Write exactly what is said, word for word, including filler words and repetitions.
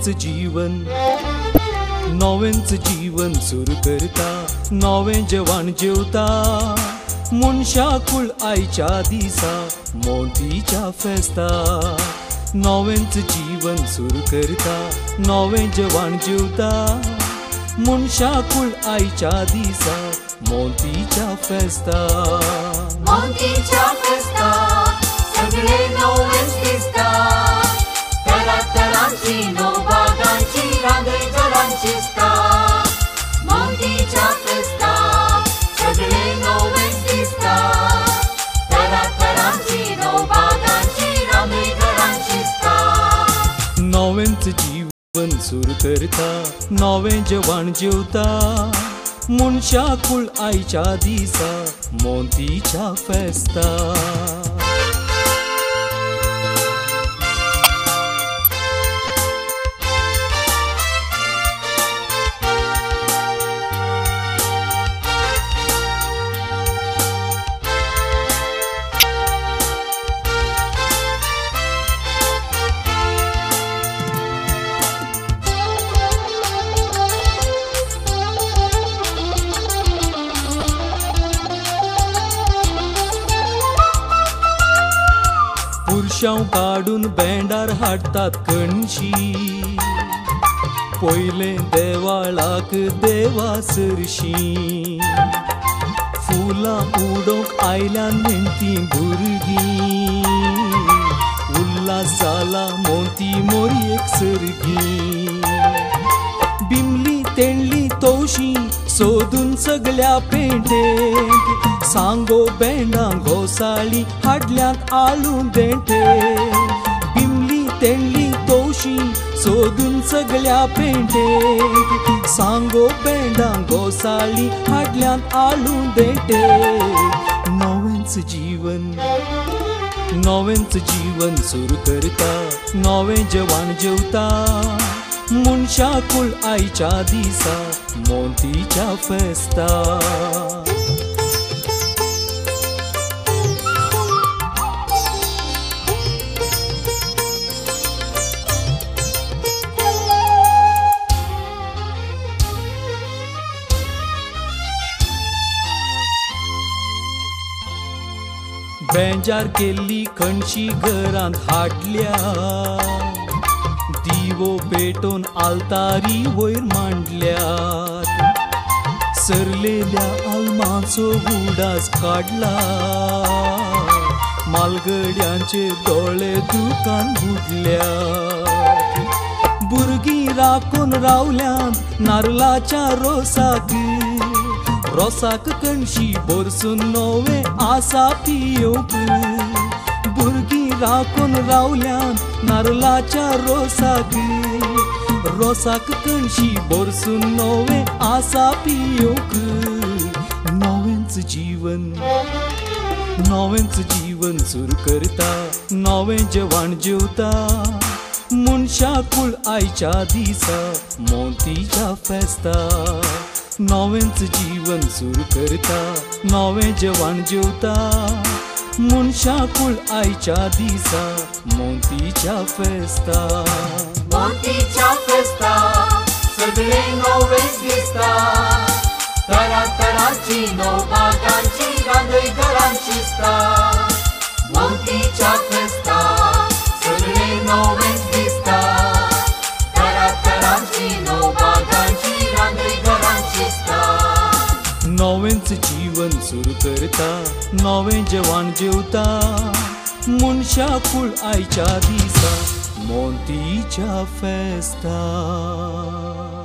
नवेंच जीवन नवेंच जीवन सुरू करता नवें जेवण जेवता मनशाकुळ आयच्या दिसा मोतीच्या फेस्ता नवेंच जीवन सुरू करता नवें जेवण जेवता मनशाकुळ आयच्या दिसा मोतीच्या फेस्ता मोतीच्या फेस्ता सगळे नवेंच दिसता तरातरांची नवबागांची रांगय घरांची दिसता मोतीच्या फेस्ता सगळे नवेंच दिसता तरातरांची नवबागांची रांगय घरांची दिसता नवेंच जीवन सुरू करता नवें जेवण जेवता मनशाकुळ आयच्या दिसा मोतीच्या फेस्ता पुरुषां काढून बँडार हाडतात कणशी पयले देवाळाक देवा सरशी फुलां उडोवंक आयल्यान मेणती भुरगीं उल्हास जाला मोती मोरयेक सरगी बिमली तेंडली तवशी सोदून सगळ्या पेंटेक सांगो बँडां घोसाळी हाडल्यात आळून देंटे बिमली तेंडली तवशी सोदून सगळ्या पेंटेक सांगो बँडां घोसाळी हाडल्यात आळून देंटे नवेंच जीवन नवेंच जीवन सुरू करता नवें जेवण जेवता मनशाकुळ आयच्या दिसा मोतीच्या फेस्ता बेंजार केल्ली कणशी घरांत हाडल्या दिवो पेटोवन आलतारी वयर मांडल्यात सरलेल्या आल्माचो उडास काडला मालगड्यांचे दोळे दुकान बुडल्यात भुरगीं राखून रावल्यात नारळाच्या रोसाक रोसाक कणशी भरसून नवे आसा पियोक भुरगीं राखून रावल्यात नारळाच्या रोसाक रोसाक कणशी भरसून नवे आसा पियोक नवेंच जीवन नवेंच जीवन सुरू करता नवें जेवण जेवता मनशाकुळ आयच्या दिसा मोतीच्या फेस्ता नवेंच जीवन सुरू करता नवें जेवण जेवता मनशाकुळ आयच्या दिसा मोतीच्या फेस्ता मोतीच्या फेस्ता सगळे नवेंच दिसता तरातरांची नवबागांची रांगय घरांची दिसता मोतीच्या फेस्ता सगळे नवेंच दिसता तरातरांची नवबागांची रांगय घरांची दिसता नवेंच जीवन सुरू करता नवें जेवण जेवता मनशाकुळ आयच्या दिसा मोतीच्या फेस्ता